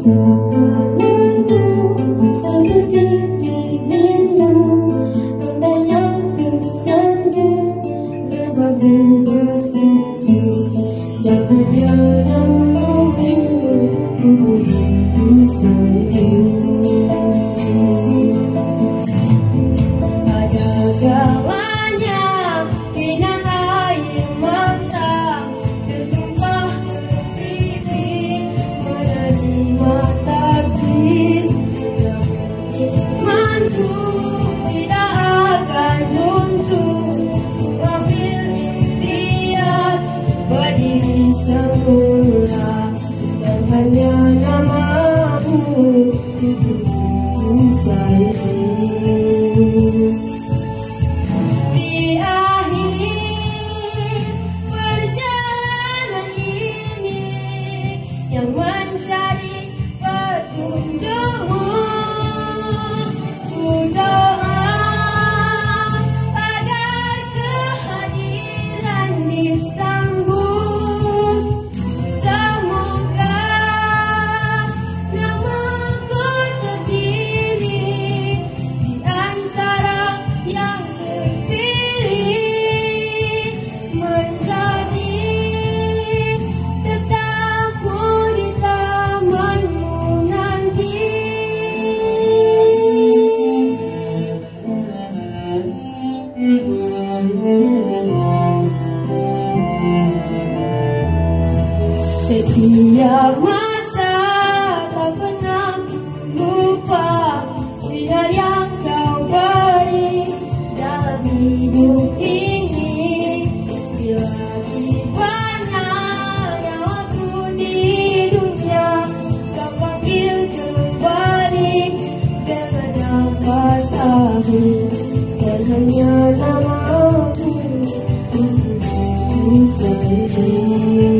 Segalanya seperti dirimu, andainya tersanjung berbagi bersatu, dan tiada mungkin membuatku sejuk. Ada kalanya genang air mata tertumpah ke pipi, menerima takdir yang imanku tidak akan runtuh. Ku ambil ikhtiar berdiri sempurna, dan hanya namamu ku sayang. Di akhir perjalanan ini yang mencari petunjukmu, ku doa agar kehadiran disambut. Semoga namaku terpilih di antara yang terpilih, menjadi tetapmu di tamanmu nanti. Setiap masa tak pernah lupa sinar yang kau beri dalam hidup ini. Bila tibanya nyawaku di dunia, kau panggil kembali dengan nafas akhir, dan hanya namamu ku sayang.